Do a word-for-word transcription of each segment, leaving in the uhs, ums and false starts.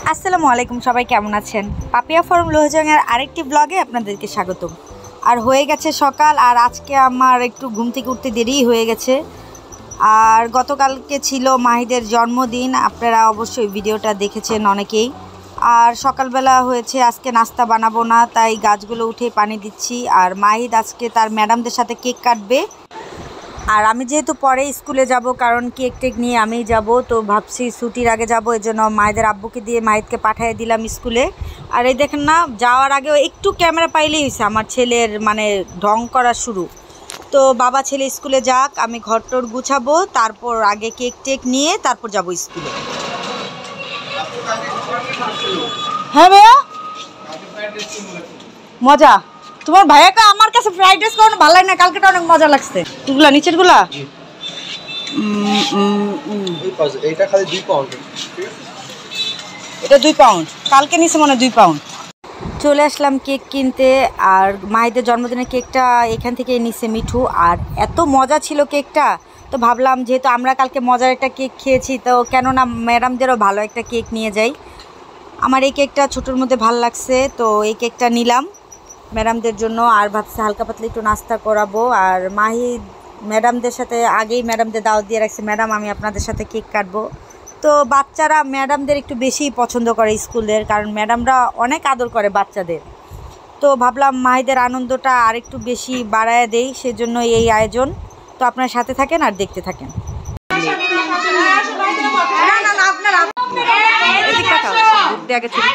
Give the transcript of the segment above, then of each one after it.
আসসালামু আলাইকুম, সবাই কেমন আছেন? পাপিয়া ফার্ম লোহজংয়ের আরেকটি ব্লগে আপনাদেরকে স্বাগতম। আর হয়ে গেছে সকাল, আর আজকে আমার একটু ঘুম থেকে উঠতে দেরি হয়ে গেছে। আর গতকালকে ছিল মাহিদের জন্মদিন, আপনারা অবশ্যই ভিডিওটা দেখেছেন অনেকেই। আর সকালবেলা হয়েছে আজকে নাস্তা বানাবো না, তাই গাছগুলো উঠে পানি দিচ্ছি। আর মাহিদ আজকে তার ম্যাডামদের সাথে কেক কাটবে। আর আমি যেহেতু পরে স্কুলে যাব, কারণ কেক টেক নিয়ে আমিই যাব, তো ভাবছি ছুটির আগে যাব, এই জন্য মাহিদের আব্বুকে দিয়ে মাহিদকে পাঠিয়ে দিলাম স্কুলে। আর এই দেখেন না, যাওয়ার আগেও একটু ক্যামেরা পাইলেই হয়েছে আমার ছেলের মানে ঢং করা শুরু। তো বাবা ছেলে স্কুলে যাক, আমি ঘর টর গুছাবো, তারপর আগে কেক টেক নিয়ে তারপর যাব স্কুলে। হ্যাঁ ভাইয়া, মজা। তোমার ভাইয়াকে আমার কাছে ফ্রাইড রাইস করানো ভালো লাগে না, কালকেটা অনেক মজা লাগছে। এগুলা নিচের গুলা এটা খালি দুই পাউন্ড, এটা দুই পাউন্ড, কালকে নিচে মনে দুই পাউন্ড। চলে আসলাম কেক কিনতে। আর মাহিদের জন্মদিনের কেকটা এখান থেকে নিচে মিঠু, আর এত মজা ছিল কেকটা, তো ভাবলাম যেহেতু আমরা কালকে মজার একটা কেক খেয়েছি, তো কেননা ম্যাডামদেরও ভালো একটা কেক নিয়ে যাই। আমার এই কেকটা ছোটোর মধ্যে ভালো লাগছে, তো এই কেকটা নিলাম ম্যাডামদের জন্য। আর ভাবছি হালকা পাতলা একটু নাস্তা করাবো। আর মাহিদ ম্যাডামদের সাথে আগেই ম্যাডামদের দাওয়াত দিয়ে রাখছে, ম্যাডাম আমি আপনাদের সাথে কেক কাটবো। তো বাচ্চারা ম্যাডামদের একটু বেশিই পছন্দ করে স্কুলের, কারণ ম্যাডামরা অনেক আদর করে বাচ্চাদের। তো ভাবলাম মাহিদের আনন্দটা আরেকটু বেশি বাড়ায় দেই, সেজন্য এই আয়োজন। তো আপনার সাথে থাকেন আর দেখতে থাকেন। আগে ছোট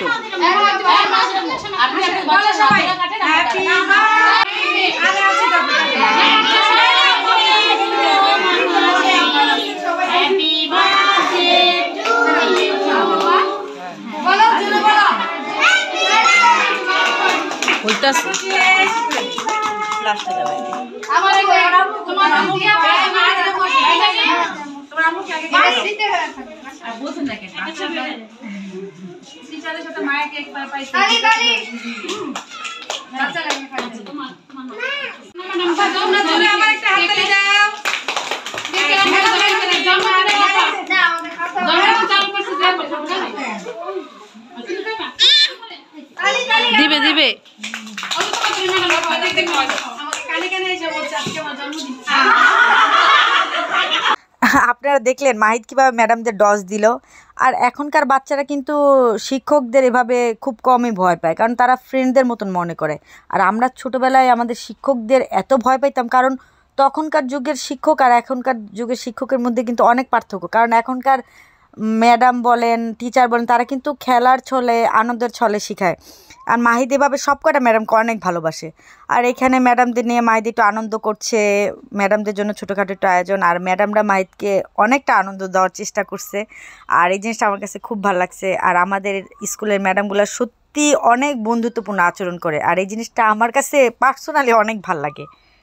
দিবে দিবে আপনারা দেখলেন মাহিদ কীভাবে ম্যাডামদের ডস দিল। আর এখনকার বাচ্চারা কিন্তু শিক্ষকদের এভাবে খুব কমই ভয় পায়, কারণ তারা ফ্রেন্ডদের মতন মনে করে। আর আমরা ছোটোবেলায় আমাদের শিক্ষকদের এত ভয় পাইতাম, কারণ তখনকার যুগের শিক্ষক আর এখনকার যুগের শিক্ষকের মধ্যে কিন্তু অনেক পার্থক্য। কারণ এখনকার ম্যাডাম বলেন, টিচার বলেন, তারা কিন্তু খেলার ছলে, আনন্দের ছলে শেখায়। আর মাহিদ এভাবে সব কটা ম্যাডামকে অনেক ভালোবাসে। আর এখানে ম্যাডামদের নিয়ে মাহিদ একটু আনন্দ করছে, ম্যাডামদের জন্য ছোটোখাটো একটু আয়োজন। আর ম্যাডামরা মাহিদকে অনেকটা আনন্দ দেওয়ার চেষ্টা করছে, আর এই জিনিসটা আমার কাছে খুব ভালো লাগছে। আর আমাদের স্কুলের ম্যাডামগুলো সত্যি অনেক বন্ধুত্বপূর্ণ আচরণ করে, আর এই জিনিসটা আমার কাছে পার্সোনালি অনেক ভালো লাগে।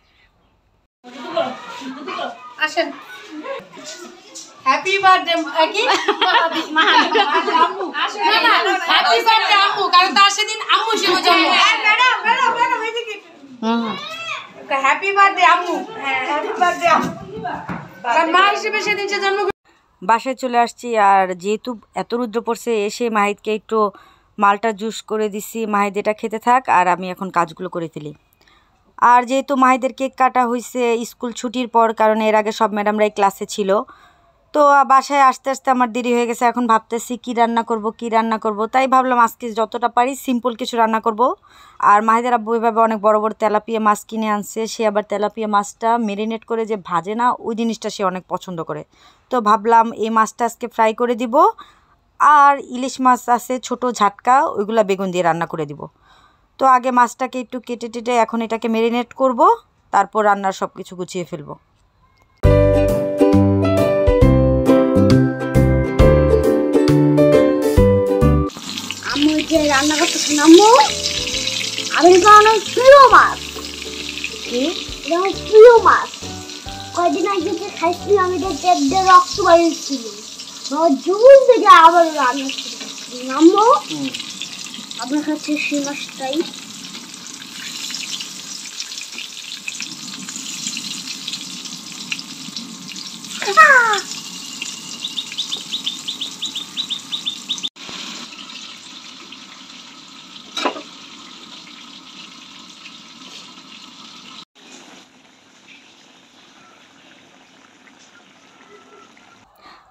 আসেন, হ্যাপি বার্থডে কি আম্মু, না না হ্যাপি বার্থডে আম্মু, কারণ তার সেদিন আম্মু শুভ জন্ম। ম্যাডাম ম্যাডাম ম্যাডাম এদিকে হুম হ্যাপি বার্থডে আম্মু, হ্যাঁ হ্যাপি বার্থডে আম্মু, কারণ মা হিসেবে সেদিন সে জন্ম। বাসায় চলে আসছি, আর যেহেতু এত রুদ্র পড়ছে, এসে মাহিদকে একটু মালটা জুস করে দিছি। মাহিদ এটা খেতে থাক, আর আমি এখন কাজগুলো করে ফেলি। আর যেহেতু মাহিদের কেক কাটা হয়েছে স্কুল ছুটির পর, কারণ এর আগে সব ম্যাডামরাই ক্লাসে ছিল, তো বাসায় আসতে আসতে আমার দেরি হয়ে গেছে। এখন ভাবতেছি কি রান্না করব কি রান্না করব, তাই ভাবলাম আজকে যতটা পারি সিম্পল কিছু রান্না করব। আর মাহিদের আব্বু এভাবে অনেক বড় বড় তেলাপিয়া মাছ কিনে আনছে, সে আবার তেলাপিয়া মাছটা মেরিনেট করে যে ভাজে না, ওই জিনিসটা সে অনেক পছন্দ করে। তো ভাবলাম এই মাছটা আজকে ফ্রাই করে দিব। আর ইলিশ মাছ আছে ছোট ঝাটকা, ওইগুলা বেগুন দিয়ে রান্না করে দিব। তো আগে মাছটাকে একটু কেটে টেটে এখন এটাকে মেরিনেট করব, তারপর রান্নার সব কিছু গুছিয়ে ফেলবো। রান্না করতেছেন আম্মু, আমি অনেক প্রিয় মাছ। কি প্রিয় মাছ? কয়দিন আগে যে খাইছিলাম, আমি পেট দিয়ে রক্ত বেরিয়েছিল, জুন থেকে আবার রান্না করতেছি আম্মু। আপনার কাছে সেই মাছটাই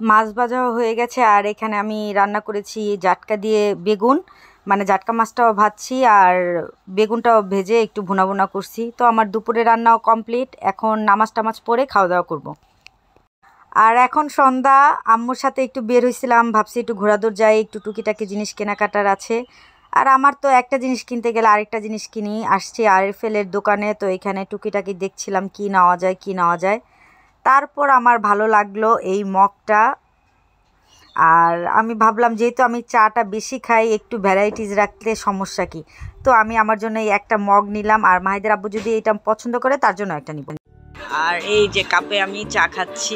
মাছ ভাজাও হয়ে গেছে আর এখানে আমি রান্না করেছি জাটকা দিয়ে বেগুন, মানে জাটকা মাছটাও ভাজছি আর বেগুনটাও ভেজে একটু ভুনা ভুনা করছি। তো আমার দুপুরে রান্নাও কমপ্লিট, এখন নামাজ টামাজ পড়ে খাওয়া দাওয়া করব। আর এখন সন্ধ্যা, আম্মুর সাথে একটু বের হয়েছিলাম, ভাবছি একটু ঘোরাদৌড় যাই, একটু টুকিটাকি জিনিস কেনাকাটার আছে। আর আমার তো একটা জিনিস কিনতে গেলে আরেকটা জিনিস কিনি। আসছি আরএফএলের দোকানে, তো এখানে টুকিটাকি দেখছিলাম কি নেওয়া যায় কি নেওয়া যায়। তারপর আমার ভালো লাগলো এই মগটা। আর আমি ভাবলাম যেহেতু আমি চাটা বেশি খাই, একটু ভ্যারাইটিস রাখলে সমস্যা কি, তো আমি আমার জন্য এই একটা মগ নিলাম। আর মাহিদের আব্বু যদি এটা পছন্দ করে তার জন্য একটা নিব। আর এই যে কাপে আমি চা খাচ্ছি।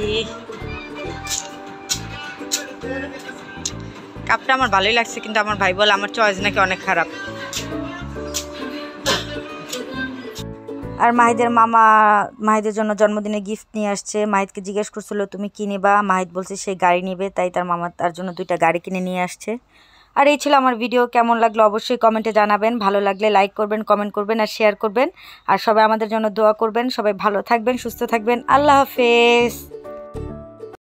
কাপটা আমার ভালোই লাগছে, কিন্তু আমার ভাই বলে আমার চয়েস নাকি অনেক খারাপ। আর মাহিদের মামা মাহিদের জন্য জন্মদিনে গিফট নিয়ে আসছে। মাহিদকে জিজ্ঞেস করছিল তুমি কি নিবা, মাহিদ বলছে সে গাড়ি নেবে, তাই তার মামা তার জন্য দুইটা গাড়ি কিনে নিয়ে আসছে। আর এই ছিল আমার ভিডিও, কেমন লাগলো অবশ্যই কমেন্টে জানাবেন। ভালো লাগলে লাইক করবেন, কমেন্ট করবেন আর শেয়ার করবেন। আর সবাই আমাদের জন্য দোয়া করবেন। সবাই ভালো থাকবেন, সুস্থ থাকবেন। আল্লাহ হাফেজ।